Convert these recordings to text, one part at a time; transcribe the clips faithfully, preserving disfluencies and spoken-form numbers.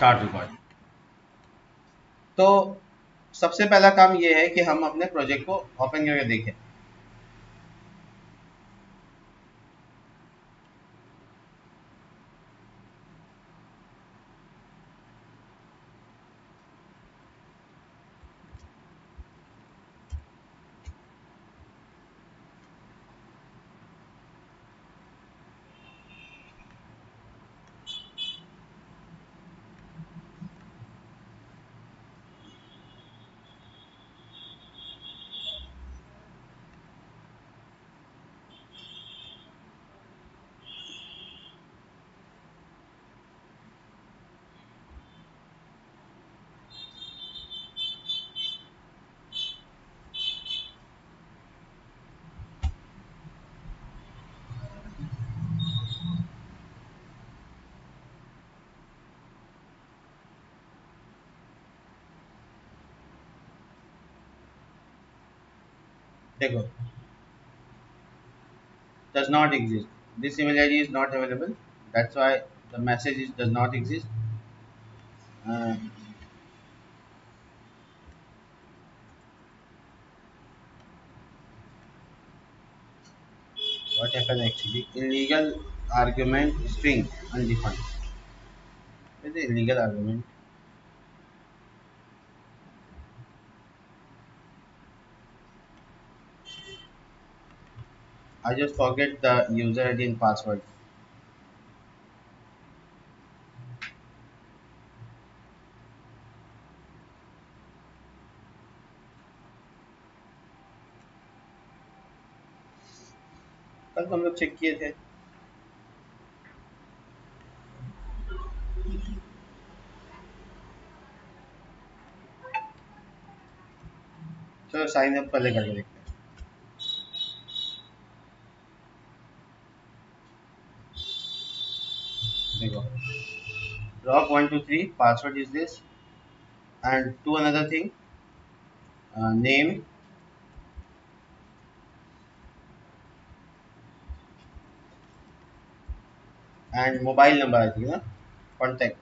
Start recording. तो सबसे पहला काम ये है कि हम अपने प्रोजेक्ट को ओपन करके देखें। देखो, does not exist. This email I D is not available. That's why the message is does not exist. Uh, what happened actually? Illegal argument string undefined. What is the illegal argument? I just forget the user I D and password. कल तो हम लोग check किए थे। चलो sign up पहले करके देखते हैं। देखो, rock one two three password is this, and to another thing, uh, name and mobile number I think ना, contact.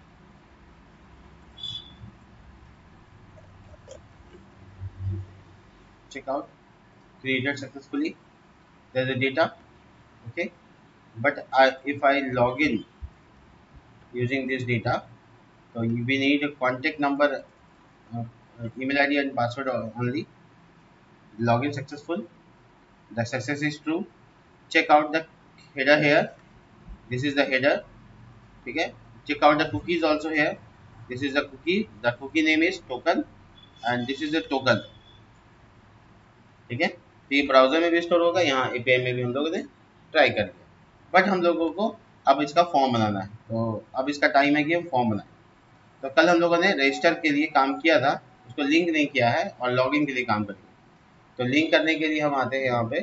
Check out, created successfully. There's the data, okay. But I, if I log in using this data, so we need a contact number, uh, email I D and password only. Login successful. The success is true. Check out the header here. This is the header. Okay. Check out the cookies also here. This is the cookie. The cookie name is token, and this is the token. ठीक है, तो ये browser में भी store होगा, यहाँ API में भी हम लोगों ने ट्राई कर लिया। बट हम लोगों को अब इसका फॉर्म बनाना है, तो अब इसका टाइम है कि हम फॉर्म बनाएं। तो कल हम लोगों ने रजिस्टर के लिए काम किया था, उसको लिंक नहीं किया है और लॉगिन के लिए काम करेंगे। तो लिंक करने के लिए हम आते हैं यहाँ पे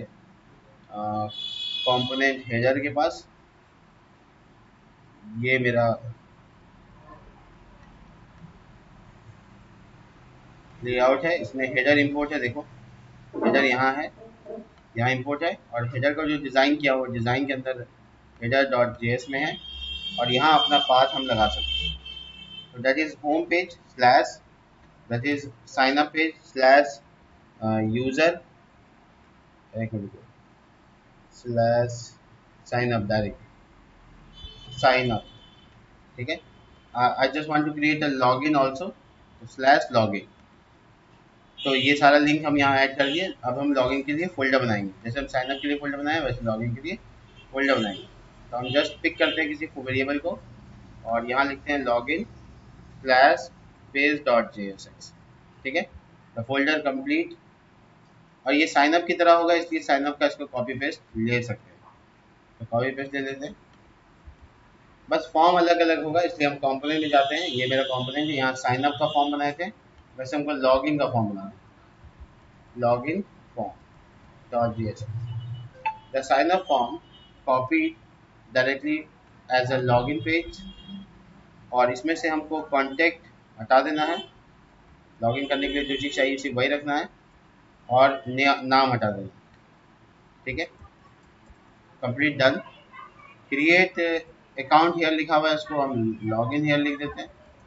कंपोनेंट हेडर के पास। ये मेरा लेआउट है, इसमें हेडर इंपोर्ट है। देखो हेडर यहाँ है, यहाँ इंपोर्ट है, और हेडर का जो डिज़ाइन किया वो डिज़ाइन के अंदर हेडर डॉट जेएस में है, और यहाँ अपना पाथ हम लगा सकते हैं। तो that is home page slash, that is sign up page slash user, एक minute slash sign up, direct sign up. ठीक है, I just want to create a login also, तो स्लैश लॉगिन। तो ये सारा लिंक हम यहाँ ऐड कर दिए। अब हम लॉगिन के लिए फोल्डर बनाएंगे, जैसे हम साइन अप के लिए फोल्डर बनाए वैसे लॉगिन के लिए फोल्डर बनाएंगे। तो हम जस्ट पिक करते हैं किसी वेरिएबल को, और यहाँ लिखते हैं login slash page dot J S X. ठीक है, द फोल्डर कंप्लीट। और ये साइन अप की तरह होगा, इसलिए साइन अप का इसको कॉपी पेस्ट ले सकते हैं, तो कॉपी पेस्ट ले लेते हैं। बस फॉर्म अलग अलग होगा, इसलिए हम कॉम्पोनेंट में जाते हैं। ये मेरा कॉम्पोनेंट है, यहाँ साइन अप का फॉर्म बनाए थे, वैसे हमको लॉगिन का फॉर्म बनाना है। Login form dot G S X, the sign up form copy directly as a login page, और इसमें से हमको कॉन्टेक्ट हटा देना है। लॉगिन करने के लिए जो चीज़ चाहिए सिर्फ वही रखना है, और नाम हटा देना। ठीक है, complete done. Create account here लिखा हुआ है, इसको हम लॉगिन हेयर लिख देते हैं।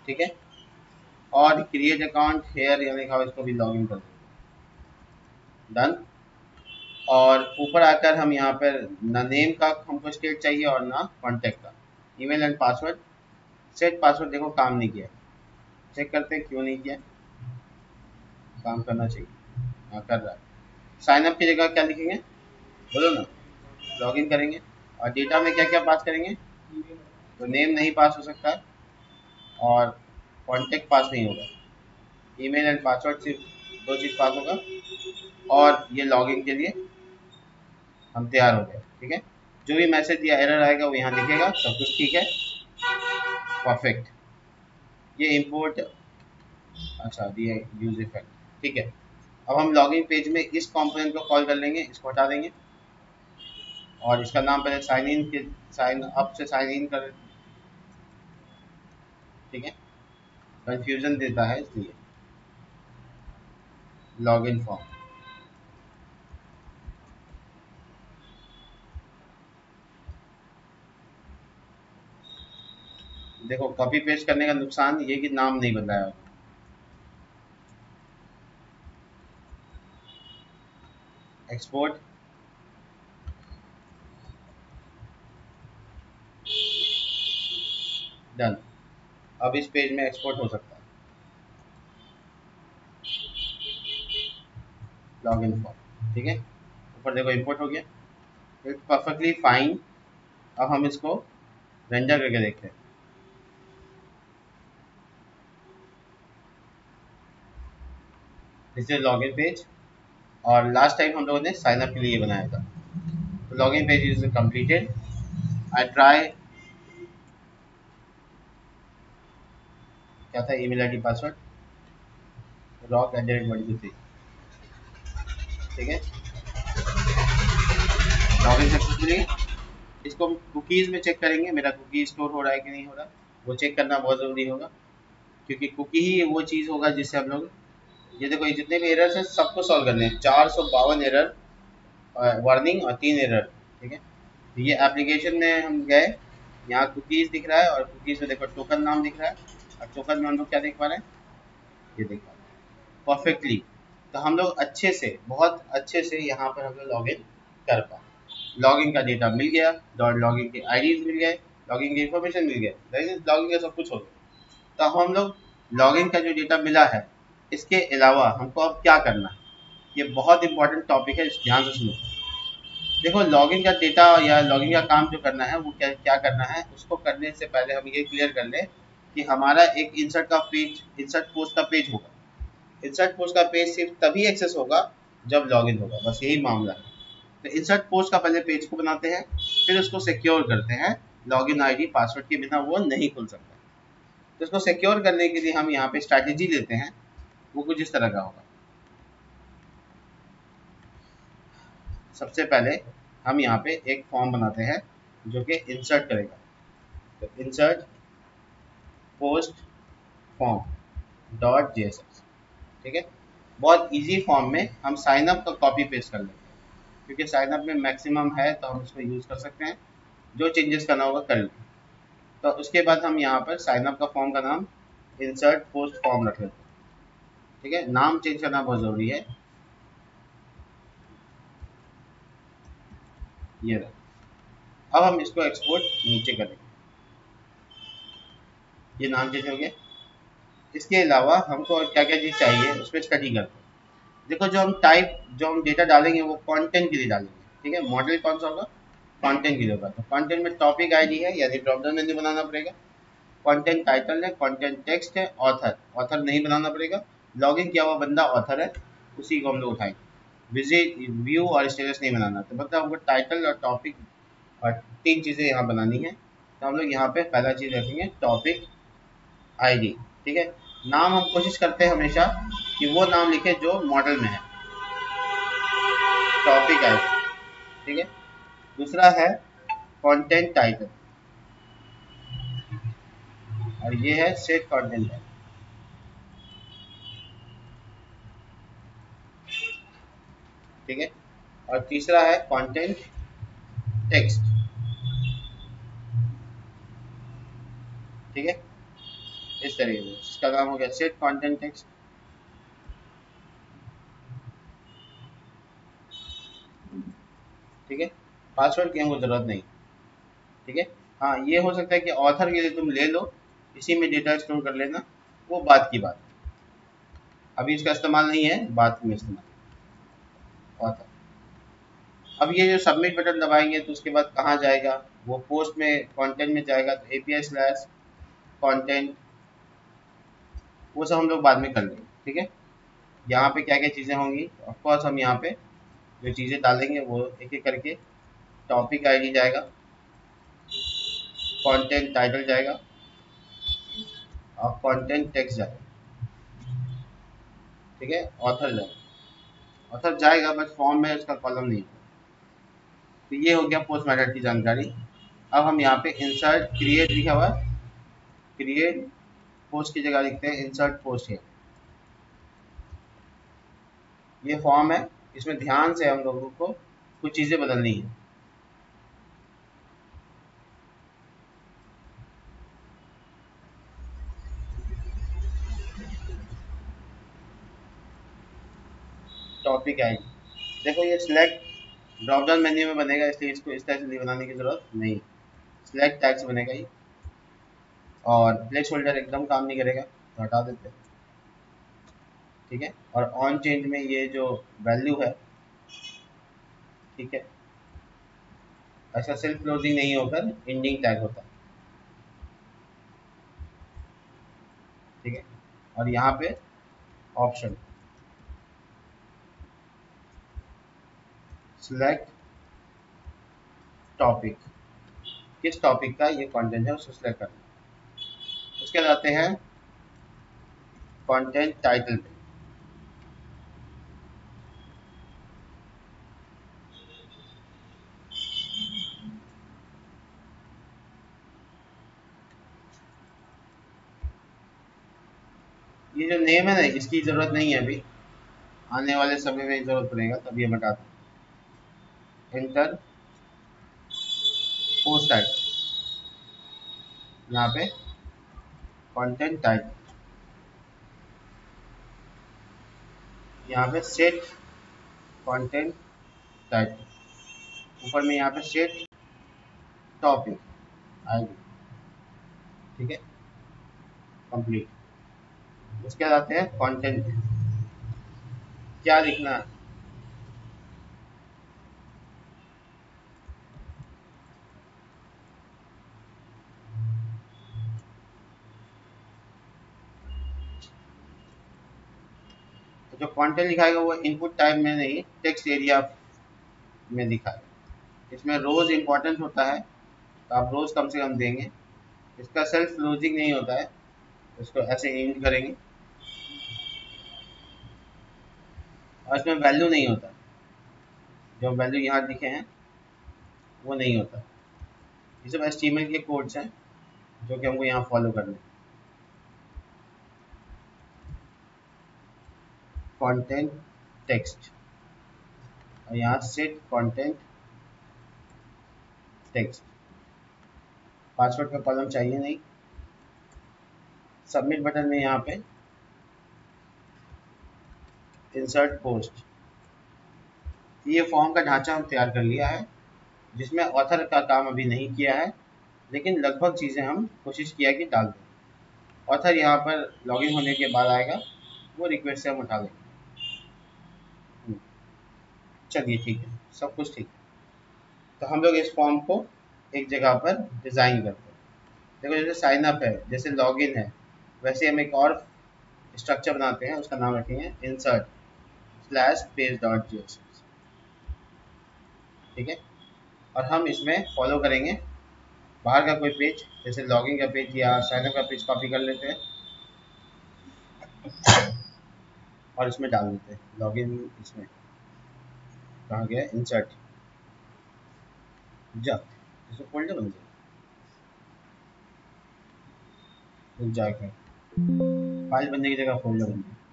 ठीक है, और क्रिएट अकाउंट हेयर यहाँ लिखा हुआ, इसको भी लॉगिन कर देंगे, डन। और ऊपर आकर हम यहाँ पर ना नेम का हमको स्टेट चाहिए और ना कॉन्टैक्ट का, email and password. Set password देखो काम नहीं किया, चेक करते हैं क्यों नहीं किया, काम करना चाहिए, हाँ कर रहा है। साइन अप की जगह क्या लिखेंगे बोलो ना, लॉगिन करेंगे और डेटा में क्या क्या पास करेंगे, तो नेम नहीं पास हो सकता है और कॉन्टैक्ट पास नहीं होगा, ईमेल एंड पासवर्ड सिर्फ दो चीज़ पास होगा, और ये लॉगिन के लिए हम तैयार हो गए। ठीक है, जो भी मैसेज या एरर आएगा वो यहाँ दिखेगा, सब कुछ ठीक है, परफेक्ट। ये इंपोर्ट अच्छा दिए यूज इफेक्ट, ठीक है। अब हम लॉगिन पेज में इस कंपोनेंट को कॉल कर लेंगे, इसको हटा देंगे और इसका नाम पहले साइन इन के साइन अप से साइन इन कर, ठीक है, कंफ्यूजन देता है इसलिए लॉगिन फॉर्म। देखो कॉपी पेस्ट करने का नुकसान ये कि नाम नहीं बदलाया होगा। Export, done. अब इस पेज में एक्सपोर्ट हो सकता है लॉगिन फॉर्म, ठीक है। ऊपर देखो इंपोर्ट हो गया, इट्स परफेक्टली फाइन। अब हम इसको रेंडर करके देखते हैं। दिस इज लॉगिन पेज, और लास्ट टाइम हम लोगों ने साइन अप के लिए बनाया था। तो login page is completed. I try, क्या था email ID password, rock at the rate one two three, ठीक है, लॉगिन सक्सेसफुली। इसको हम कुकीज़ में चेक करेंगे, मेरा कुकी स्टोर हो रहा है कि नहीं हो रहा, वो चेक करना बहुत ज़रूरी होगा, क्योंकि कुकी ही वो चीज़ होगा जिससे हम लोग, ये देखो ये जितने भी एरर्स हैं सबको सॉल्व करने हैं, चार सौ बावन एरर वार्निंग और तीन एरर, ठीक है। तो ये एप्लीकेशन में हम गए, यहाँ कुकीज़ दिख रहा है और कुकीज़ में देखो टोकन नाम दिख रहा है, और टोकन में हम लोग क्या देख पा रहे हैं, ये देख पा रहे हैं परफेक्टली। तो हम लोग अच्छे से, बहुत अच्छे से यहाँ पर हम लोग लॉगिन कर पाए। लॉगिन का डेटा मिल गया, डॉट लॉगिन के आईडीज मिल गए, लॉगिन की इन्फॉर्मेशन मिल गया, लॉगिन का सब कुछ हो गया। तो हम लोग लॉगिन का जो डेटा मिला है, इसके अलावा हमको अब क्या करना है, ये बहुत इंपॉर्टेंट टॉपिक है, ध्यान से सुनो। देखो लॉगिन का डेटा या लॉगिन का काम जो करना है वो क्या क्या करना है, उसको करने से पहले हम ये क्लियर कर लें कि हमारा एक इंसर्ट का पेज, इंसर्ट पोस्ट का पेज होगा। इंसर्ट पोस्ट का पेज सिर्फ तभी एक्सेस होगा जब लॉगिन होगा, बस यही मामला है। तो इंसर्ट पोस्ट का पहले पेज को बनाते हैं, फिर उसको सिक्योर करते हैं, लॉगिन आईडी पासवर्ड के बिना वो नहीं खुल सकता। तो इसको सिक्योर करने के लिए हम यहाँ पे स्ट्रैटेजी लेते हैं, वो कुछ इस तरह का होगा। सबसे पहले हम यहाँ पे एक फॉर्म बनाते हैं जो कि इंसर्ट करेगा, तो insert post form dot J S X, ठीक है। बहुत इजी फॉर्म में हम साइन अप का कॉपी पेस्ट कर लेते हैं, क्योंकि साइन अप में मैक्सिमम है तो हम इसको यूज़ कर सकते हैं, जो चेंजेस करना होगा कर लेंगे। तो उसके बाद हम यहाँ पर साइन अप का फॉर्म का नाम इंसर्ट पोस्ट फॉर्म रख लेते हैं, ठीक है। नाम चेंज करना बहुत ज़रूरी है, ये रहा। अब हम इसको एक्सपोर्ट नीचे करेंगे, ये नाम चेंज हो गया। इसके अलावा हमको क्या क्या चीज़ चाहिए उस पर स्टडी करते हैं। देखो जो हम टाइप, जो हम डेटा डालेंगे वो कंटेंट के लिए डालेंगे, ठीक है। मॉडल कौन सा होगा, कंटेंट के लिए होगा। तो कंटेंट में टॉपिक आईडी है, यानी ड्रॉप डाउन मेन्यू बनाना पड़ेगा। कंटेंट टाइटल है, कंटेंट टेक्स्ट है, ऑथर, ऑथर नहीं बनाना पड़ेगा, लॉगिन किया हुआ बंदा ऑथर है, उसी को हम लोग उठाएंगे। विजिट, व्यू और स्टेटस नहीं बनाना, तो मतलब हमको टाइटल और टॉपिक और तीन चीज़ें यहाँ बनानी है। तो हम लोग यहाँ पे पहला चीज़ रखेंगे टॉपिक आईडी, ठीक है। नाम हम कोशिश करते हैं हमेशा कि वो नाम लिखे जो मॉडल में है, टॉपिक आईडी, ठीक है। दूसरा है कंटेंट टाइटल, और ये है सेट कंटेंट, ठीक है। और तीसरा है कंटेंट टेक्स्ट, ठीक है। इस तरीके से, इसका नाम हो गया सेट कंटेंट टेक्स्ट। ठीक है, पासवर्ड की हमको जरूरत नहीं। ठीक है, हाँ ये हो सकता है कि ऑथर के लिए तुम ले लो, इसी में डेटा स्टोर कर लेना, वो बात की बात, अभी इसका इस्तेमाल नहीं है, बाद में इस्तेमाल ऑथर। अब ये जो सबमिट बटन दबाएंगे तो उसके बाद कहाँ जाएगा, वो पोस्ट में कंटेंट में जाएगा, तो एपीआई स्लैश कंटेंट, वो सब हम लोग बाद में कर लेंगे। ठीक है, यहाँ पे क्या क्या चीज़ें होंगी, ऑफकोर्स हम यहाँ पे जो चीज़ें डालेंगे वो एक एक करके, टॉपिक आईडी जाएगा, कंटेंट टाइटल जाएगा और कंटेंट टेक्स्ट जाएगा। ठीक है, ऑथर जाएगा, ऑथर जाएगा बट फॉर्म में उसका कॉलम नहीं होगा। तो ये हो गया पोस्ट मेथड की जानकारी। अब हम यहाँ पे इंसर्ट क्रिएट लिखा हुआ है, क्रिएट पोस्ट की जगह लिखते हैं इंसर्ट पोस्ट है। ये फॉर्म है, इसमें ध्यान से हम लोगों को कुछ चीज़ें बदलनी है। टॉपिक आएगी, देखो ये सिलेक्ट ड्रॉप डाउन मेन्यू में बनेगा, इसलिए इसको इस तरह से बनाने की जरूरत नहीं, सिलेक्ट टैग से बनेगा ये। और प्लेस होल्डर एकदम काम नहीं करेगा तो हटा देते हैं। ठीक है, और ऑन चेंज में ये जो वैल्यू है, ठीक है, ऐसा सेल्फ क्लोजिंग नहीं होकर एंडिंग टैग होता है। ठीक है, और यहाँ पे ऑप्शन सिलेक्ट टॉपिक, किस टॉपिक का ये कंटेंट है उसको सिलेक्ट करना। उसके बाद आते हैं कंटेंट टाइटल पे। ये जो नेम है ना, इसकी जरूरत नहीं है अभी, आने वाले समय में जरूरत पड़ेगा तब ये बताते हैं। एंटर पोस्ट टाइटल, यहाँ पे कंटेंट टाइटल, यहाँ पे सेट कंटेंट टाइटल, ऊपर में यहाँ पे सेट टॉपिक आएगी। ठीक है, कंप्लीट। उसके बाद आते हैं कंटेंट, क्या लिखना है। तो जो कंटेंट लिखाएगा वो इनपुट टाइप में नहीं, टेक्स्ट एरिया में दिखाएगा। इसमें रोज इंपॉर्टेंट होता है तो आप रोज कम से कम देंगे। इसका सेल्फ क्लोजिंग नहीं होता है, इसको ऐसे एंड करेंगे। और इसमें वैल्यू नहीं होता, जो वैल्यू यहाँ लिखे हैं वो नहीं होता। ये सब एचटीएमएल के कोड्स हैं जो कि हमको यहाँ फॉलो करने हैं। कंटेंट टेक्स्ट, और यहाँ सेट कंटेंट टेक्स्ट, पासवर्ड का कॉलम चाहिए नहीं। सबमिट बटन में यहाँ पे इंसर्ट पोस्ट, ये फॉर्म का ढांचा हम तैयार कर लिया है, जिसमें ऑथर का काम अभी नहीं किया है, लेकिन लगभग चीज़ें हम कोशिश किया कि डाल दें। ऑथर यहाँ पर लॉगिन होने के बाद आएगा, वो रिक्वेस्ट से हम उठा लेंगे। चलिए ठीक है, सब कुछ ठीक है। तो हम लोग इस फॉर्म को एक जगह पर डिज़ाइन करते हैं। देखो जैसे साइन अप है, जैसे लॉगिन है, वैसे हम एक और स्ट्रक्चर बनाते हैं, उसका नाम रखेंगे insert slash page dot G S. ठीक है, और हम इसमें फॉलो करेंगे बाहर का कोई पेज, जैसे लॉगिन का पेज या साइन अप का पेज कॉपी कर लेते हैं और इसमें डाल देते हैं। लॉगिन इसमें कहाँ गया, इंसर्ट जा, इसमें फोल्डर बन जाए, जाकर फाइल बनने की जगह फोल्डर बन जाए।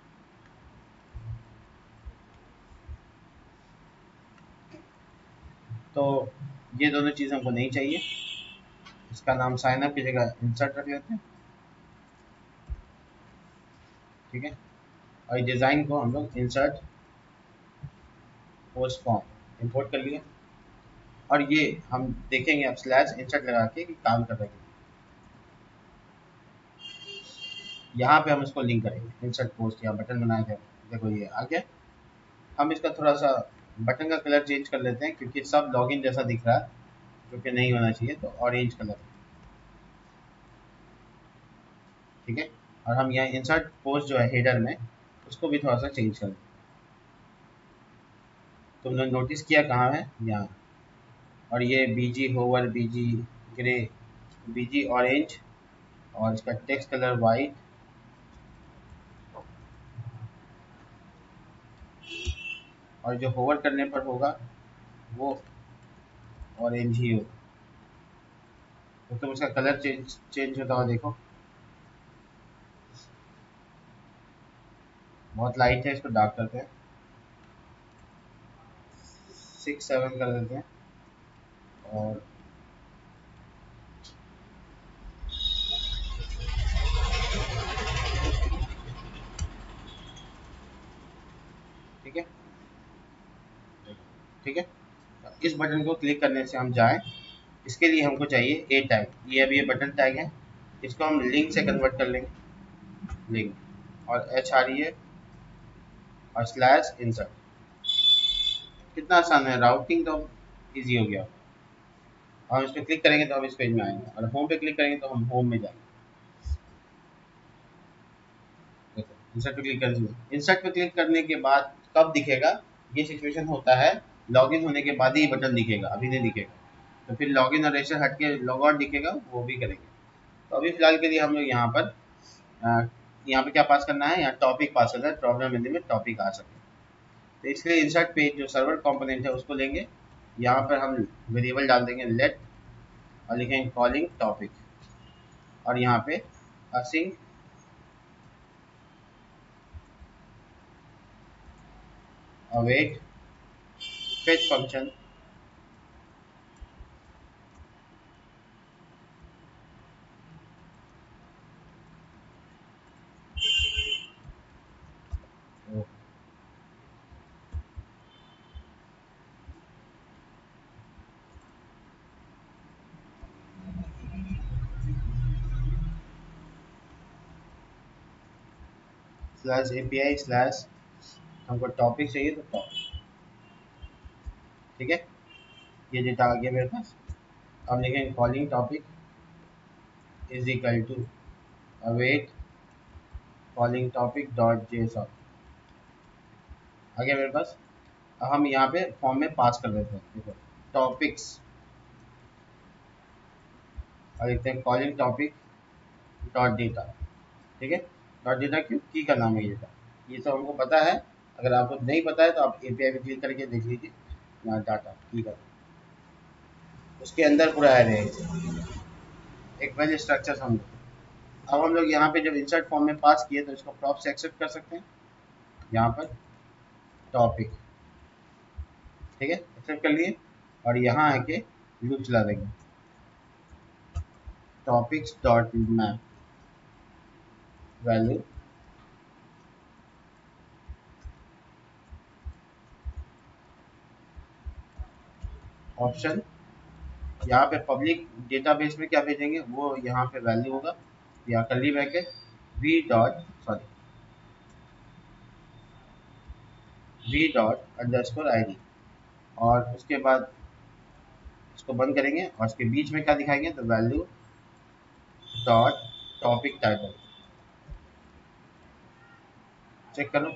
तो ये दोनों चीज़ हमको नहीं चाहिए, इसका नाम साइन अप की जगह इंसर्ट रख लेते हैं। ठीक है। और डिज़ाइन को हम लोग इंसर्ट पोस्ट फॉर्म इंपोर्ट कर लिए। और ये हम देखेंगे अब स्लैश इंसर्ट लगा के कि काम कर रहे हैं। यहाँ पे हम इसको लिंक करेंगे इंसर्ट पोस्ट या बटन बनाए थे, देखो ये आ गया। हम इसका थोड़ा सा बटन का कलर चेंज कर लेते हैं क्योंकि सब लॉगिन जैसा दिख रहा है, जो कि नहीं होना चाहिए, तो ऑरेंज कलर। ठीक है। और हम यहाँ इंसर्ट पोस्ट जो है हेडर में, उसको भी थोड़ा सा चेंज कर दें। तुमने नोटिस किया कहाँ है, यहाँ। और ये BG hover, BG grey, BG orange, और इसका टेक्स्ट कलर वाइट, और जो होवर करने पर होगा वो ऑरेंज ही होगा। तो तुम इसका कलर चेंज चेंज होता हुआ देखो, बहुत लाइट है, इसको डार्क करते हैं, सिक्स सेवन कर देते हैं। और ठीक है, ठीक है। इस बटन को क्लिक करने से हम जाएं, इसके लिए हमको चाहिए ए टैग। ये अभी ये बटन टैग है, इसको हम लिंक से कन्वर्ट कर लेंगे, लिंक, और एच आ रही है, और स्लैश इंसर्ट। कितना आसान है, राउटिंग तो इजी हो गया। और हम इस पर क्लिक करेंगे तो हम इस पेज में आएंगे, और होम पे क्लिक करेंगे तो हम होम में जाएंगे। देखो इंसर्ट पे क्लिक करने इंसर्ट पे क्लिक करने के बाद कब दिखेगा, ये सिचुएशन होता है लॉगिन होने के बाद ही बटन दिखेगा, अभी नहीं दिखेगा। तो फिर लॉगिन और रजिस्टर हट के लॉग आउट दिखेगा, वो भी करेंगे। तो अभी फिलहाल के लिए हम लोग यहाँ पर अ, यहाँ पे क्या पास करना है, यहाँ टॉपिक पास करना है, प्रॉब्लम हिंदी में टॉपिक आ सके। तो इसलिए इंसर्ट पेज जो सर्वर कंपोनेंट है उसको लेंगे, यहाँ पर हम वेरिएबल डाल देंगे लेट, और लिखेंगे कॉलिंग टॉपिक, और यहाँ पे async await fetch function, slash API slash, हमको टॉपिक चाहिए तो टॉपिक। ठीक है, ये डेटा आ गया मेरे पास। अब लिखेंगे calling topic is equal to await calling topic dot JSON, आ गया मेरे पास। अब हम यहाँ पे फॉर्म में पास कर देते हैं, देखो टॉपिक्स, और लिखते हैं कॉलिंग टॉपिक डॉट डेटा। ठीक है, डॉट डेटा क्यों, की का नाम है ये, ये सब हमको पता है। अगर आपको नहीं पता है तो आप एपीआई पे क्लिक करके देख लीजिए, यहाँ डाटा की का, उसके अंदर पूरा है रहेगा एक वेल स्ट्रक्चर समझो। अब हम लोग यहाँ पे जब इंसर्ट फॉर्म में पास किए तो इसको प्रॉप से एक्सेप्ट कर सकते हैं, यहाँ पर टॉपिक। ठीक है, एक्सेप्ट कर लिए, और यहाँ आके लूप चला देंगे, topics dot map value option. यहाँ पे पब्लिक डेटाबेस में क्या भेजेंगे, वो यहाँ पे वैल्यू होगा, या curly bracket V dot sorry V dot underscore ID, और उसके बाद इसको बंद करेंगे, और इसके बीच में क्या दिखाएंगे, तो value dot topic title. Check करो,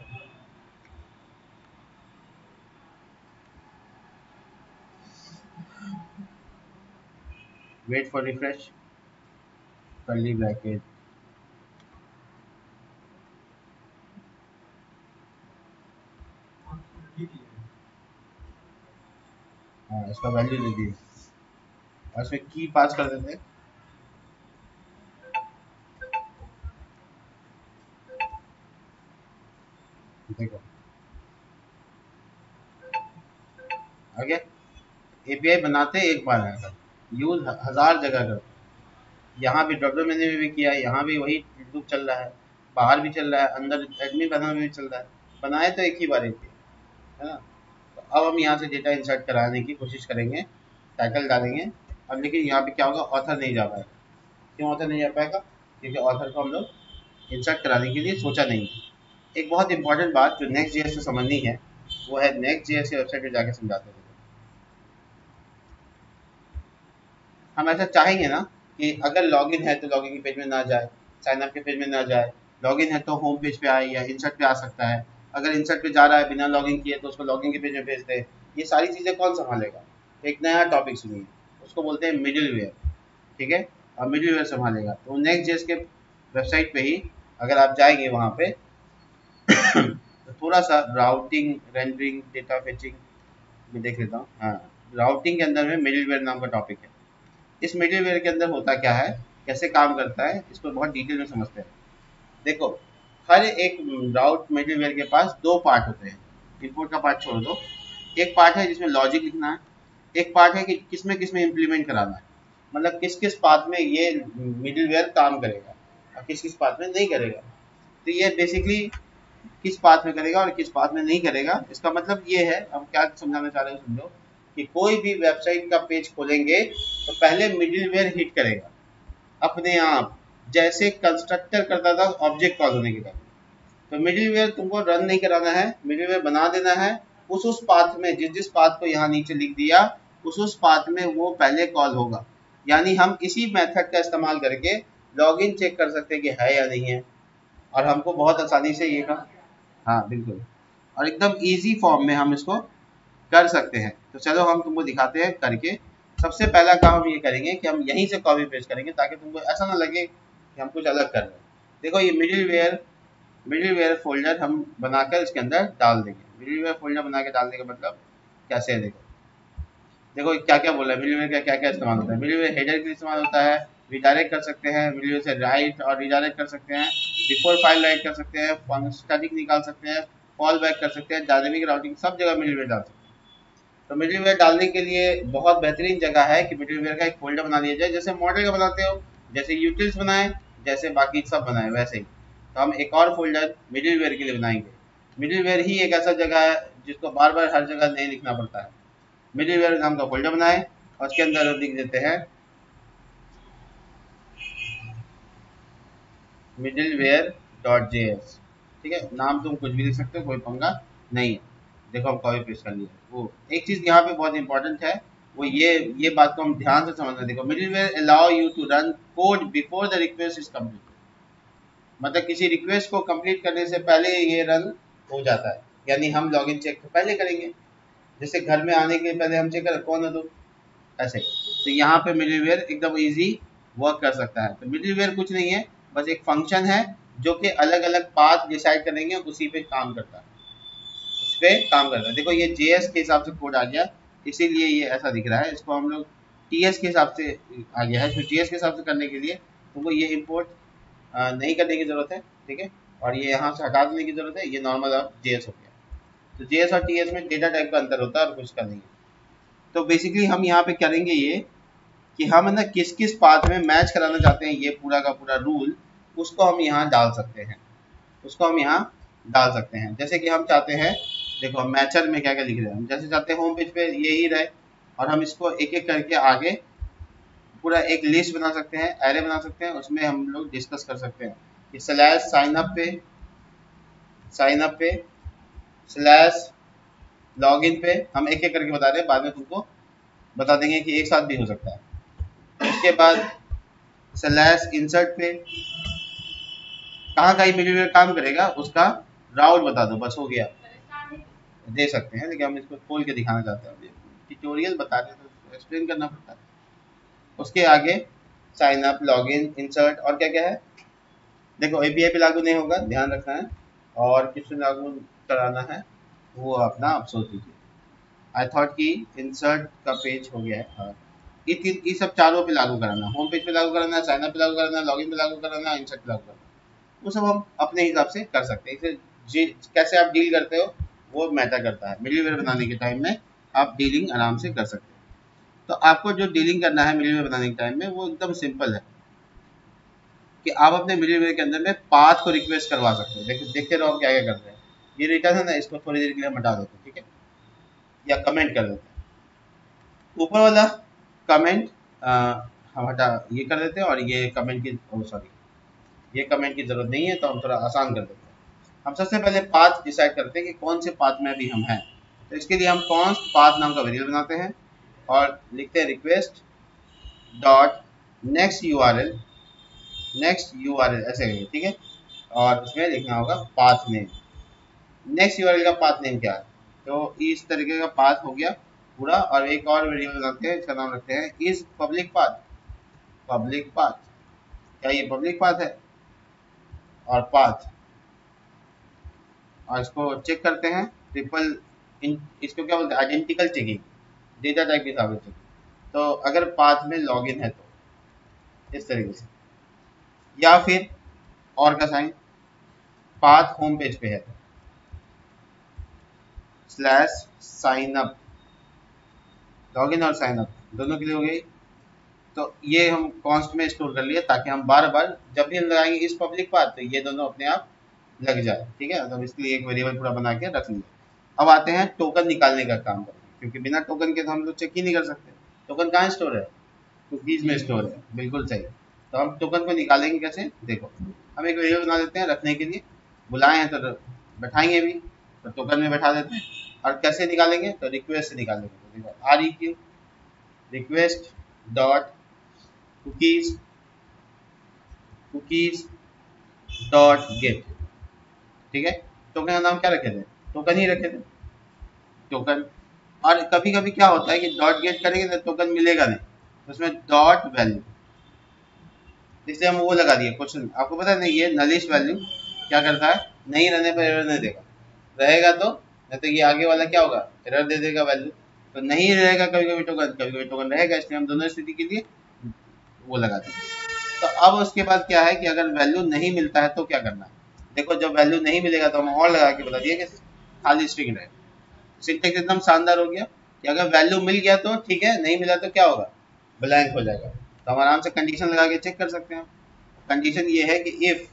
wait for refresh, curly bracket, हाँ इसका वैल्यू दे दिए, और इसमें की पास कर देते हैं। देखो आ गया। एपीआई बनाते एक बार है, यूज हजार जगह करते, यहाँ भी ड्रॉपडाउन मेन्यू में भी किया, यहाँ भी वही लूप चल रहा है। बाहर भी चल रहा है, अंदर एडमिन पैनल में भी चल रहा है, बनाए तो एक ही बार एक है ना। तो अब हम यहाँ से डेटा इंसर्ट कराने की कोशिश करेंगे, टाइटल डालेंगे। अब लेकिन यहाँ पे क्या होगा, ऑथर नहीं जा पाएगा। क्यों ऑथर नहीं जा पाएगा? क्योंकि ऑथर को हम लोग इंसर्ट कराने के लिए सोचा नहीं है। एक बहुत इंपॉर्टेंट बात जो नेक्स्ट जेएस से समझनी है वो है, नेक्स्ट जेएस की वेबसाइट पे जाके समझाते हैं। हम ऐसा चाहेंगे ना कि अगर लॉगिन है तो लॉगिन के पेज में ना जाए, साइन अप के पेज में ना जाए, लॉगिन है तो होम पेज पे आए या इंसर्ट पे आ सकता है, अगर इंसर्ट पे जा रहा है बिना लॉगिन किए तो उसको लॉगिन के पेज में भेज दे। ये सारी चीज़ें कौन संभालेगा? तो एक नया टॉपिक सुनिए, उसको बोलते हैं मिडिल वेयर। ठीक है, और मिडिल वेयर संभालेगा। तो नेक्स्ट जेएस के वेबसाइट पे ही अगर आप जाएंगे वहाँ पे तो थोड़ा सा राउटिंग, रेंडरिंग, डेटा फेचिंग मैं देख लेता हूँ। हाँ, राउटिंग के अंदर में मिडिलवेयर नाम का टॉपिक है। इस मिडिलवेयर के अंदर होता क्या है, कैसे काम करता है, इसको बहुत डिटेल में समझते हैं। देखो, हर एक राउट मिडिलवेयर के पास दो पार्ट होते हैं। इनपुट का पार्ट छोड़ दो, एक पार्ट है जिसमें लॉजिक लिखना है, एक पार्ट है कि किसमें किसमें इम्प्लीमेंट कराना है, मतलब किस किस पाथ में ये मिडिलवेयर काम करेगा और किस किस पाथ में नहीं करेगा। तो ये बेसिकली किस पाथ में करेगा और किस पाथ में नहीं करेगा, इसका मतलब ये है, हम क्या समझाना चाह रहे हैं समझो, कि कोई भी वेबसाइट का पेज खोलेंगे तो पहले मिडिलवेयर हिट करेगा अपने आप, जैसे कंस्ट्रक्टर करता था ऑब्जेक्ट कॉल होने के बाद। तो मिडिलवेयर तुमको रन नहीं कराना है, मिडिलवेयर बना देना है उस उस पाथ में, जिस जिस पाथ को यहाँ नीचे लिख दिया उस उस पाथ में वो पहले कॉल होगा। यानी हम इसी मेथड का इस्तेमाल करके लॉगिन चेक कर सकते हैं कि है या नहीं है, और हमको बहुत आसानी से ये काम, हाँ बिल्कुल, और एकदम इजी फॉर्म में हम इसको कर सकते हैं। तो चलो हम तुमको दिखाते हैं करके। सबसे पहला काम हम ये करेंगे कि हम यहीं से कॉपी पेस्ट करेंगे ताकि तुमको ऐसा ना लगे कि हम कुछ अलग कर रहे हैं। देखो ये मिडिलवेयर मिडिलवेयर फोल्डर हम बनाकर इसके अंदर डाल देंगे। मिडिलवेयर फोल्डर बना के डालने का मतलब कैसे है, देखो देखो क्या क्या बोला है, मिडिलवेयर का क्या क्या इस्तेमाल होता है। मिडिलवेयर हेडर के लिए इस्तेमाल होता है, रिडायरेक्ट कर सकते हैं, मिडिलवेयर से राइट और रिडायरेक्ट कर सकते हैं, बिफोर फाइल राइट कर सकते हैं, स्टैटिक निकाल सकते हैं, फॉल बैक कर सकते हैं, डायनेमिक राउटिंग, सब जगह मिडिलवेयर डाल सकते हैं। तो मिडिलवेयर डालने के लिए बहुत बेहतरीन जगह है कि मिडिलवेयर का एक फोल्डर बना लिया जाए, जैसे मॉडल का बनाते हो, जैसे यूटिल्स बनाए, जैसे बाकी सब बनाए वैसे ही। तो हम एक और फोल्डर मिडिलवेयर के लिए बनाएंगे। मिडिलवेयर ही एक ऐसा जगह है जिसको बार बार हर जगह नहीं लिखना पड़ता है। मिडिलवेयर नाम का फोल्डर बनाए और उसके अंदर हम लिख देते हैं मिडिलवेयर डॉट जे एस। ठीक है, नाम तुम कुछ भी लिख सकते हो, कोई पंगा नहीं है। देखो हम कॉपी पेस्ट कर लिया। वो एक चीज़ यहाँ पे बहुत इंपॉर्टेंट है, वो ये ये बात को हम ध्यान से समझना। देखो, middleware allow you to run code before the request is complete, मतलब किसी रिक्वेस्ट को कंप्लीट करने से पहले ये रन हो जाता है। यानी हम लॉगिन चेक तो पहले करेंगे, जैसे घर में आने के पहले हम चेक करें कौन है तो ऐसे। तो यहाँ पे मिडिलवेयर एकदम इजी वर्क कर सकता है। तो मिडिलवेयर कुछ नहीं है, बस एक फंक्शन है जो कि अलग अलग पाथ डिसाइड करेंगे, उसी पे काम करता है, उस पे काम करता है। देखो ये जेएस के हिसाब से कोड आ गया, इसीलिए ये ऐसा दिख रहा है। इसको हम लोग टीएस के हिसाब से आ गया है, इसमें टीएस के हिसाब से करने के लिए तुमको ये इम्पोर्ट नहीं करने की ज़रूरत है। ठीक है, और ये यहाँ से हटा देने की ज़रूरत है, ये नॉर्मल अब जेएस हो गया। तो जेएस और टीएस में डेटा टाइप का अंतर होता है और कुछ का नहीं है। तो बेसिकली हम यहाँ पे करेंगे ये कि हम है ना किस किस पाथ में मैच कराना चाहते हैं, ये पूरा का पूरा रूल उसको हम यहाँ डाल सकते हैं, उसको हम यहाँ डाल सकते हैं। जैसे कि हम चाहते हैं, देखो हम मैचर में क्या क्या लिख रहे हैं, हम जैसे चाहते हैं होम पेज पे ये ही रहे, और हम इसको एक एक करके आगे पूरा एक लिस्ट बना सकते हैं, एरे बना सकते हैं, उसमें हम लोग डिस्कस कर सकते हैं कि स्लैश साइन अप पे साइन अप पे स्लैश लॉगिन पे हम एक एक करके बता रहे हैं, बाद में तुमको बता देंगे कि एक साथ भी हो सकता है। उसके बाद स्लैश इंसर्ट पे कहाँ का मिडिलवेयर काम करेगा उसका राउट बता दो, बस हो गया। दे सकते हैं, लेकिन हम इसको खोल के दिखाना चाहते हैं, ट्यूटोरियल बता रहे तो एक्सप्लेन करना पड़ता है। उसके आगे साइन अप, लॉगिन, इंसर्ट और क्या क्या है। देखो एपीआई पे लागू नहीं होगा, ध्यान रखना है, और किस पे लागू कराना है वो अपना आप सोच लीजिए। आई थॉट कि इंसर्ट का पेज हो गया है, हाँ, ये सब चारों पे लागू कराना, होम पेज पे लागू कराना, साइन अप पे लागू कराना, लॉगिन पे लागू कराना, इंसर्ट पे लागू कराना, वो सब हम अपने हिसाब से कर सकते हैं। इसे कैसे आप डील करते हो वो मैटर करता है। मिडिलवेयर बनाने के टाइम में आप डीलिंग आराम से कर सकते हैं। तो आपको जो डीलिंग करना है मिडिलवेयर बनाने के टाइम में वो एकदम सिंपल है। कि आप अपने मिडिलवेयर के अंदर में पाथ को रिक्वेस्ट करवा सकते हो। देखिए देखते रहो आप क्या क्या कर रहे हैं। ये रिटर्न है ना, इसको थोड़ी देर के लिए हम हटा देते हैं, ठीक है, या कमेंट कर देते हैं। ऊपर वाला कमेंट हम हटा ये कर देते हैं, और ये कमेंट की सॉरी ये कमेंट की जरूरत नहीं है, तो हम थोड़ा आसान कर देते हैं। हम सबसे पहले पाथ डिसाइड करते हैं कि कौन से पाथ में अभी हम हैं। तो इसके लिए हम कॉन्स्ट पाथ नाम का वेरिएबल बनाते हैं और लिखते हैं request dot next URL, next URL ऐसे करेंगे, ठीक है, और उसमें लिखना होगा पाथ नेम। नेक्स्ट यूआरएल का पाथ नेम क्या है, तो इस तरीके का पाथ हो गया पूरा। और एक और वेरिएबल बनाते हैं, इसका नाम रखते हैं is public path. Public path, क्या ये पब्लिक पाथ है? और पाथ, और इसको चेक करते हैं ट्रिपल इन, इसको क्या बोलते हैं, आइडेंटिकल चेकिंग, डेटा टाइप के हिसाब से। तो अगर पाथ में लॉगिन है तो इस तरीके से, या फिर और का साइन, पाथ होम पेज पे है स्लैश साइन अप, लॉगिन और साइन अप दोनों के लिए हो गई। तो ये हम कॉन्स्ट में स्टोर कर लिए, ताकि हम बार बार जब भी हम लगाएंगे इस पब्लिक पाथ तो ये दोनों अपने आप लग जाए, ठीक है। तो इसलिए एक वेरिएबल पूरा बना के रख लिया। अब आते हैं टोकन निकालने का काम करते हैं, क्योंकि बिना टोकन के तो हम लोग चेक ही नहीं कर सकते। टोकन कहाँ स्टोर है, कुकीज में स्टोर है, बिल्कुल सही। तो हम टोकन को निकालेंगे कैसे, देखो हम एक वेरिएबल बना देते हैं रखने के लिए, बुलाए हैं तो बैठाएंगे भी, तो टोकन में बैठा देते हैं। और कैसे निकालेंगे, तो रिक्वेस्ट से निकालेंगे। तो देखो R E Q request dot cookies cookies dot get, ठीक है। टोकन का नाम क्या रखे थे, टोकन ही रखे थे, टोकन। और कभी कभी क्या होता है कि डॉट गेट करेंगे तो टोकन मिलेगा नहीं, उसमें डॉट वैल्यू, इसलिए हम वो लगा दिए क्वेश्चन। आपको पता है नहीं, ये नलिश वैल्यू क्या करता है, नहीं रहने पर एरर नहीं देगा, रहेगा तो नहीं तो ये आगे वाला क्या होगा, एरर दे देगा वैल्यू। तो नहीं रहेगा कभी कभी टोकन, कभी कभी टोकन रहेगा, इसलिए हम दोनों स्थिति के लिए वो लगा देंगे। तो अब उसके बाद क्या है कि अगर वैल्यू नहीं मिलता है तो क्या करना है, देखो जब वैल्यू नहीं मिलेगा तो हम और लगा के बता दिए कि खाली स्ट्रिंग रहे। सिंटेक्स एकदम शानदार हो गया कि अगर वैल्यू मिल गया तो ठीक है, नहीं मिला तो क्या होगा, ब्लैंक हो जाएगा। तो हम आराम से कंडीशन लगा के चेक कर सकते हैं। कंडीशन ये है कि इफ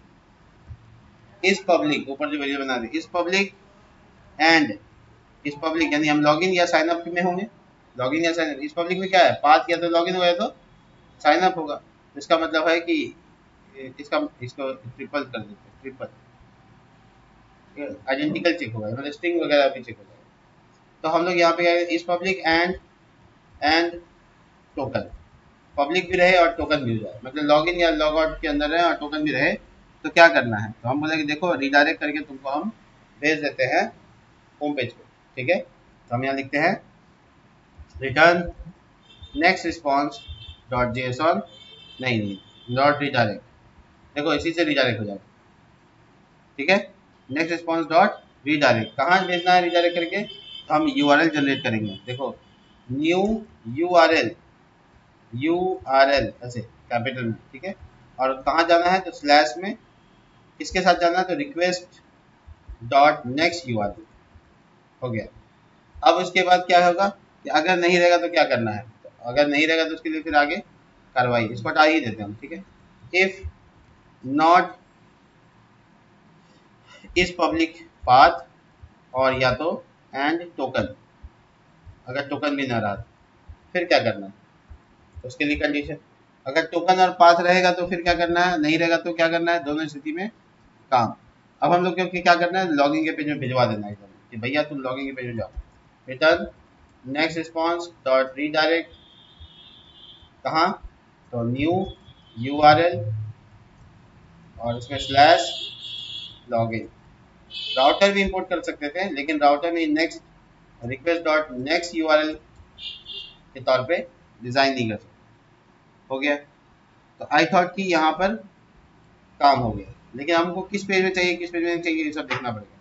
इस पब्लिक, ऊपर जो वेरिएबल बना रहे इस पब्लिक एंड इस पब्लिक, यानी हम लॉगिन या साइन अप में होंगे, लॉगिन या साइन अप, इस पब्लिक में क्या है, पाथ या तो लॉगिन हुआ है तो साइन अप होगा। इसका मतलब है कि इसका इसको ट्रिपल कर देते हैं, ट्रिपल आइडेंटिकल चेक होगा, मतलब स्ट्रिंग वगैरह भी चेक हो जाएगा। तो हम लोग यहाँ पे इस public and and token, public भी रहे और टोकन भी हो जाए, मतलब लॉगिन या लॉग आउट के अंदर रहे और टोकन भी रहे। तो क्या करना है, तो हम बोलेंगे देखो रिडायरेक्ट करके तुमको हम भेज देते हैं होम पेज पे, ठीक है। तो हम यहाँ लिखते हैं return next response dot JSON, नहीं नहीं डॉट रिडायरेक्ट, देखो इसी से रिडायरेक्ट हो जाएगा, ठीक है। नेक्स्ट रिस्पॉन्स डॉट रीडायरेक्ट, कहाँ भेजना है रिडायरेक्ट करके, तो हम यूआरएल जनरेट करेंगे। देखो न्यू यूआरएल, यूआरएल ऐसे कैपिटल में, ठीक है। और कहाँ जाना है, तो स्लैश में किसके साथ जाना है, तो रिक्वेस्ट डॉट नेक्स्ट यूआरएल, हो गया। अब उसके बाद क्या होगा कि अगर नहीं रहेगा तो क्या करना है, तो अगर नहीं रहेगा तो उसके लिए फिर आगे कार्रवाई, इसको हटा ही देते हैं हम, ठीक है। If not is public path, और या तो एंड टोकन, अगर टोकन भी ना रहा फिर क्या करना है, उसके लिए कंडीशन, अगर टोकन और पाथ रहेगा तो फिर क्या करना है, नहीं रहेगा तो क्या करना है, दोनों स्थिति में काम। अब हम लोग क्योंकि क्या करना है, लॉगिंग के पेज में भिजवा देना है कि भैया तुम लॉगिंग के पेज में जाओ। Return next response dot redirect, कहाँ, तो न्यू यूआरएल और इसमें स्लैश लॉगिन। राउटर भी इंपोर्ट कर सकते थे, लेकिन राउटर में next request dot next URL के तौर पे डिजाइन नहीं कर सकते, हो गया। तो आई थॉट कि यहाँ पर काम हो गया, लेकिन हमको किस पेज में चाहिए किस पेज में नहीं चाहिए ये सब देखना पड़ेगा।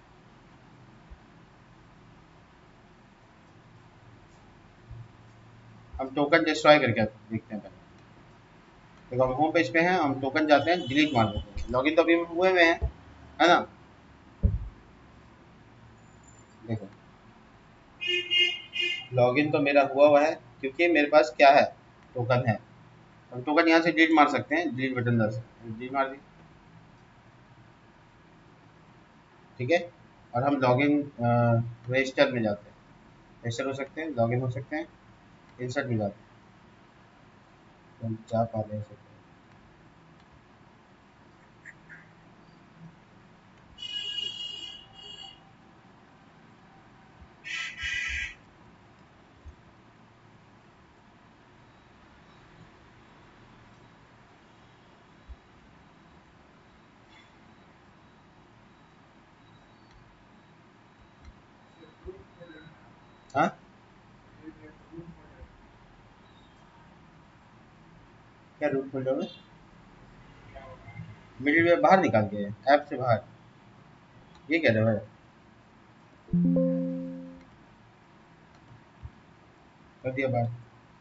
हम टोकन डिस्ट्रॉय करके देखते हैं पहले। देखो हम होम पेज पे हैं, हम टोकन जाते हैं डिलीट मार देते हैं, लॉगिन तो अभी हुए हुए हैं, है ना। देखो लॉगिन तो मेरा हुआ हुआ है, क्योंकि मेरे पास क्या है, टोकन है। हम टोकन यहाँ से डिलीट मार सकते हैं, डिलीट बटन दस डिलीट मार दी, ठीक है। और हम लॉगिन रजिस्टर में जाते हैं, रजिस्टर हो सकते हैं, लॉगिन हो सकते हैं, इंसर्ट में जाते हैं, तो हम जा पा रहे हैं। हाँ क्या रूट फोल्डर में मिडिलवेयर बाहर निकाल के ऐप से बाहर, ये कह रहे हो भाई? कर दिया बाहर।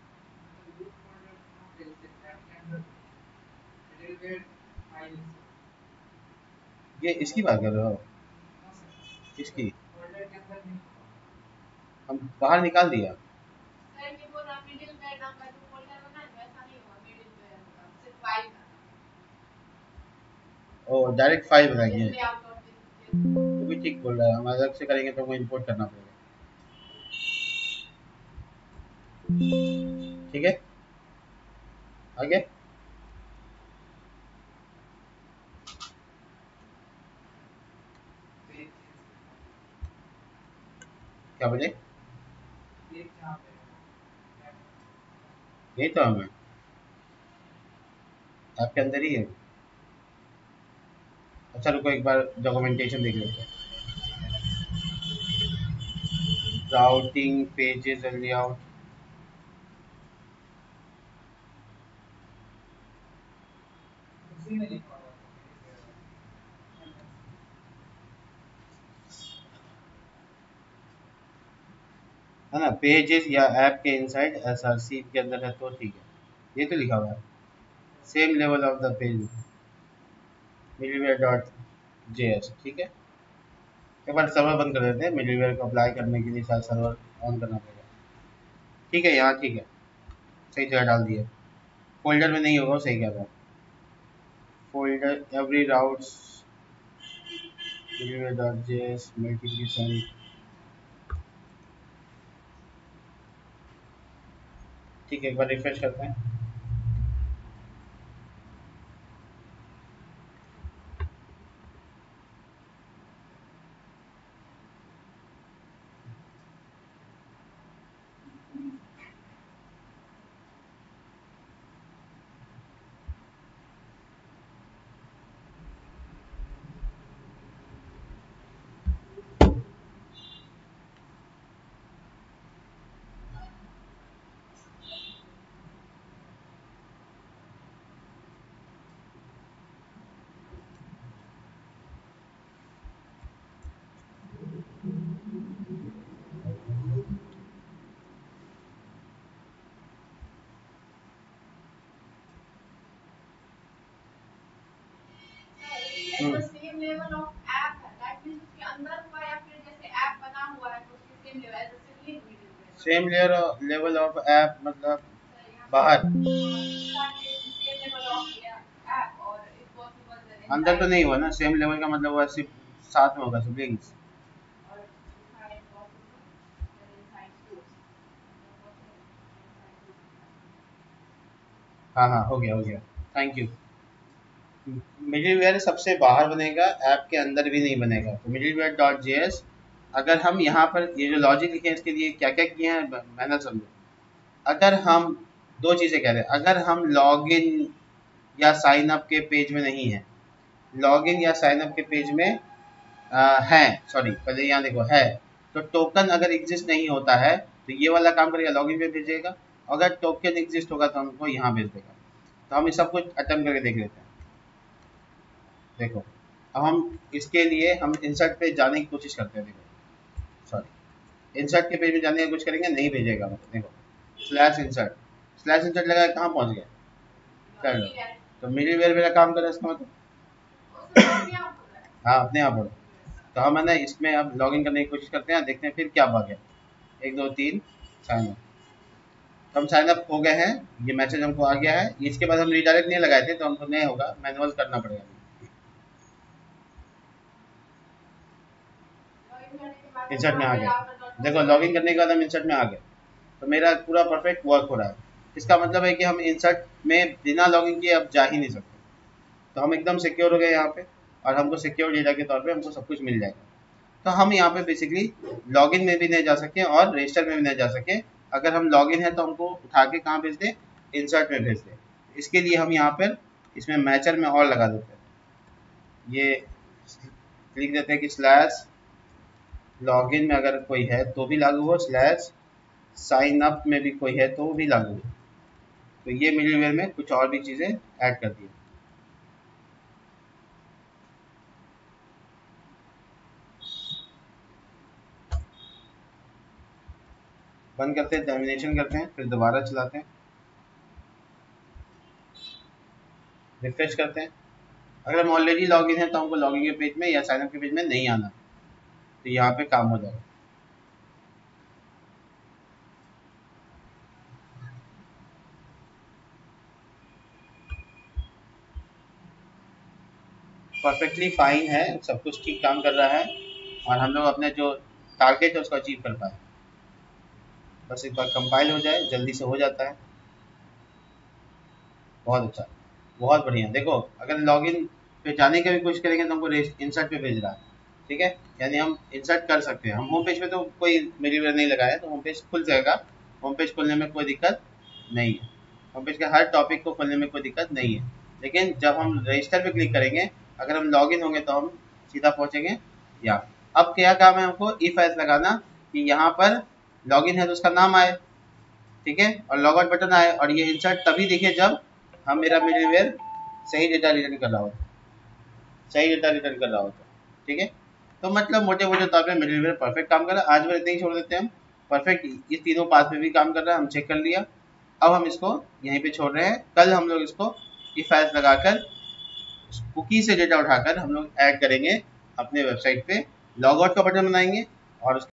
ये इसकी बात कर रहे हो? इसकी हम बाहर निकाल दिया। ओ डायरेक्ट फाइल बनाएंगे, तो भी ठीक बोल रहा है। हम अलग से करेंगे तो वो इंपोर्ट करना पड़ेगा, ठीक है। आगे क्या बोले? यही तो हमें ऐप के अंदर ही है। अच्छा रुको एक बार डॉक्यूमेंटेशन देख लेते हैं। राउटिंग पेजेस एंड लेआउट, है ना, पेजेस या ऐप के इनसाइड एसआरसी के अंदर है तो ठीक है। ये तो लिखा हुआ है same level of the page middleware dot JS, ठीक है। एक बार सर्वर बंद कर देते हैं, मिडलवेयर को अप्लाई करने के लिए शायद सर्वर ऑन करना पड़ेगा। ठीक है यहाँ ठीक है, सही जगह डाल दिया। फोल्डर में नहीं होगा, सही कह रहा है। Folder every routes middleware dot JS multiplication, ठीक है। एक बार रिफ्रेश करते हैं। Same layer level of app मतलब बाहर, अंदर तो नहीं हुआ ना। सेम लेवल का मतलब हुआ सिर्फ साथ में होगा सिबलिंग्स। हाँ हाँ हो गया हो गया, थैंक यू। मिडिलवेयर सबसे बाहर बनेगा, ऐप के अंदर भी नहीं बनेगा। तो मिडिलवेयर डॉट जेएस, अगर हम यहाँ पर ये जो लॉजिक लिखे हैं इसके लिए क्या क्या किए हैं मैंने समझो। अगर हम दो चीज़ें कह रहे हैं, अगर हम लॉगिन या साइन अप के पेज में नहीं है, लॉगिन या साइन अप के पेज में आ, है, सॉरी पहले यहाँ देखो है, तो टोकन अगर एग्जिस्ट नहीं होता है तो ये वाला काम करेगा, लॉगिन पे भेजेगा। अगर टोकन एग्जिस्ट होगा तो हमको यहाँ भेज देगा। तो हम इस सब कुछ अटेम्प्ट करके देख लेते हैं। देखो अब हम इसके लिए हम इंसर्ट पे जाने की कोशिश करते हैं। देखो सॉरी, इंसर्ट के पेज में जाने की कोशिश करेंगे, नहीं भेजेगा। मतलब देखो स्लैश इंसर्ट, स्लैश इंसर्ट लगा, कहाँ पहुँच गया, कर लो। तो मिडिलवेयर मेरा काम कर रहा है इसका मतलब। हाँ अपने आप पढ़ो। तो हम है ना इसमें अब लॉगिन करने की कोशिश करते हैं, देखते हैं फिर क्या बग है। एक दो तीन साइन अप, हम साइन अप हो गए हैं, ये मैसेज हमको आ गया है। इसके बाद हम रीडायरेक्ट नहीं लगाए थे तो हमको नहीं होगा, मैनुअल करना पड़ेगा। इंसर्ट में आ गए, देखो लॉगिन करने के बाद हम इंसर्ट में आ गए, तो मेरा पूरा परफेक्ट वर्क हो रहा है। इसका मतलब है कि हम इंसर्ट में बिना लॉगिन किए अब जा ही नहीं सकते, तो हम एकदम सिक्योर हो गए यहाँ पे, और हमको सिक्योर डेटा के तौर पे हमको सब कुछ मिल जाएगा। तो हम यहाँ पे बेसिकली लॉगिन में भी नहीं जा सके और रजिस्टर में भी नहीं जा सके। अगर हम लॉगिन है तो हमको उठा के कहाँ भेज दें, इंसर्ट में भेज दें। इसके लिए हम यहाँ पर इसमें मैचर में और लगा देते हैं, ये लिख देते हैं कि स्लैश लॉगिन में अगर कोई है तो भी लागू हो, स्लैश साइन अप में भी कोई है तो भी लागू हो। तो ये मिडलवेयर में कुछ और भी चीज़ें ऐड कर दी। बंद करते हैं, टर्मिनेशन करते हैं, फिर दोबारा चलाते हैं, रिफ्रेश करते हैं। अगर हम ऑलरेडी लॉगिन है तो हमको लॉगिन के पेज में या साइन अप के पेज में नहीं आना, तो यहाँ पे काम हो जाएगा। परफेक्टली फाइन है, सब कुछ ठीक काम कर रहा है, और हम लोग अपने जो टारगेट है उसको अचीव कर पाए। बस एक बार कंपाइल हो जाए, जल्दी से हो जाता है। बहुत अच्छा, बहुत बढ़िया। देखो अगर लॉगिन पे जाने की भी कोशिश करेंगे तो हमको इंसर्ट पे भेज रहा है, ठीक है, यानी हम इंसर्ट कर सकते हैं। हम होम पेज पे तो कोई मिडलवेयर नहीं लगाया है, तो होम पेज खुल जाएगा, होम पेज खोलने में कोई दिक्कत नहीं है, होम पेज के हर टॉपिक को खोलने में कोई दिक्कत नहीं है। लेकिन जब हम रजिस्टर पे क्लिक करेंगे, अगर हम लॉगिन होंगे तो हम सीधा पहुंचेंगे यहाँ। अब क्या काम है हमको, इफ एल्स लगाना कि यहाँ पर लॉगिन है तो उसका नाम आए, ठीक है, और लॉग आउट बटन आए, और ये इंसर्ट तभी दिखे जब हम मेरा मिडलवेयर सही डेटा रिटर्न कर रहा हो, सही डेटा रिटर्न कर रहा हो तो, ठीक है। तो मतलब मोटे मोटे तौर पे मिडलवेयर परफेक्ट काम कर रहा है। आज बार इतने ही छोड़ देते हैं हम। परफेक्ट इस तीनों पास में भी काम कर रहा है, हम चेक कर लिया। अब हम इसको यहीं पे छोड़ रहे हैं। कल हम लोग इसको इफ एल्स लगाकर कुकी से डेटा उठाकर हम लोग ऐड करेंगे अपने वेबसाइट पे, लॉग आउट का बटन बनाएंगे और